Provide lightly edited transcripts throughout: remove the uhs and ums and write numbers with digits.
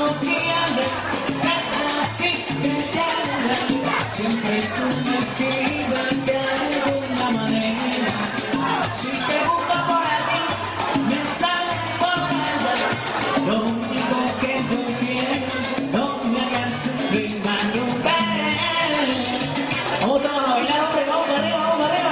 quieres, a ti te llama. Siempre tú me escribes de alguna manera. Si te busco por aquí, me sale por allá. Lo único que yo quiero, no me hagas sufrir más nunca. Vamos todos a bailar, hombre, vamos para arriba, vamos para arriba.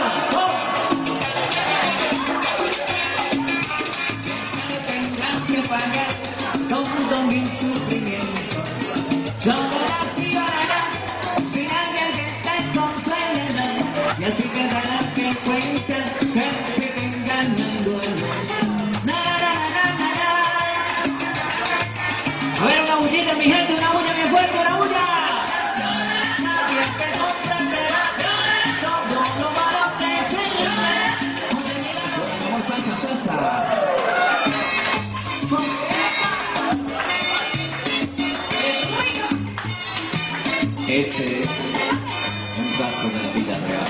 Pagar todos mis sufrimientos. Llorarás y llorarás sin alguien que te consuele, y así quedará que cuenta que se te engañando. A ver, una bullita, mi gente, una bulla bien fuerte, una bulla. Nadie te comprenderá todo lo malo que se llama. Vamos, salsa, salsa. Ese es un caso de la vida real.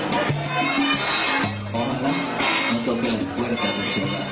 Ojalá no toque las puertas de su hogar.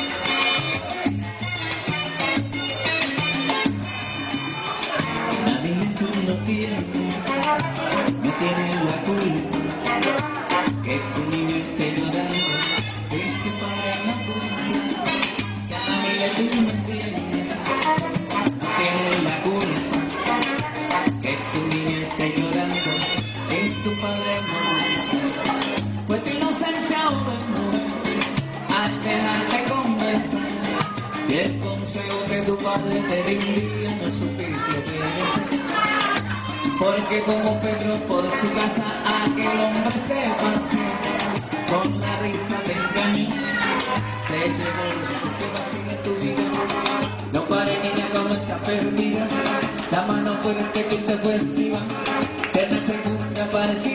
Nadie tú no tienes, no tienes la culpa que tu niño esté llorando, que su padre no cumpla. Nadie tú no tienes, no tienes la culpa que tu niño esté llorando, que su padre no. Fue tu inocencia o tu mujer al dejarte conversar, y el consejo que tu padre te brindía no supiste obedecer. Porque como Pedro por su casa aquel hombre se pasea, con la risa te engañó, se llevó lo que vacía tu vida. No pare niña, como está perdida, la mano fuerte que te fue esquiva, de la segunda aparecí.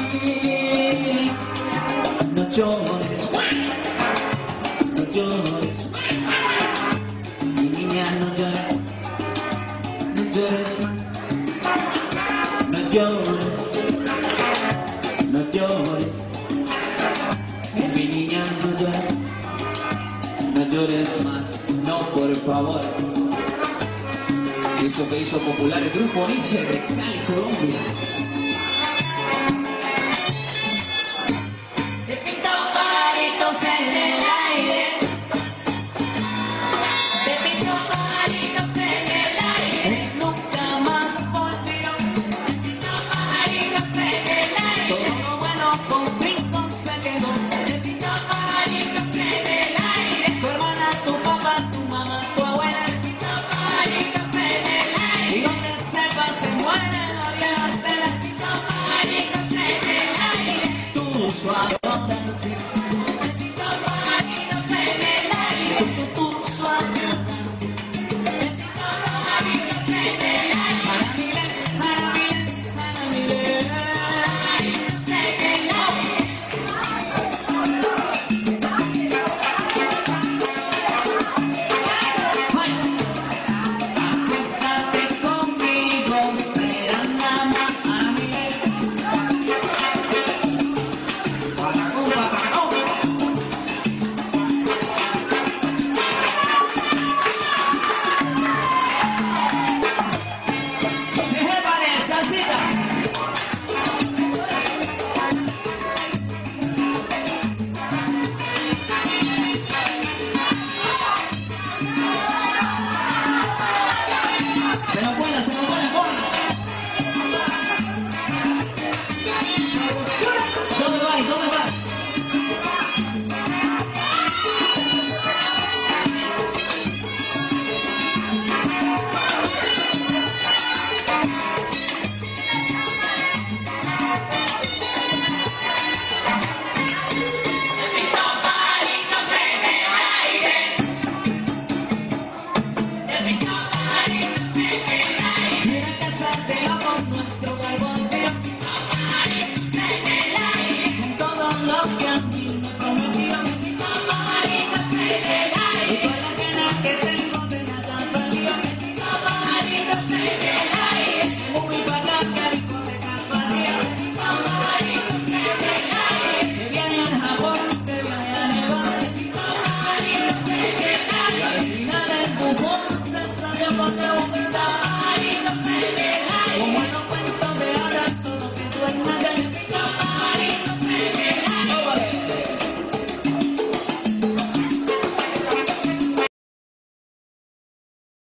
No llores, no llores, mi niña, no llores, no llores más, no llores, no llores, mi niña, no llores, no llores más, no, por favor. Disco que hizo popular el grupo Nietzsche de Cali, Colombia.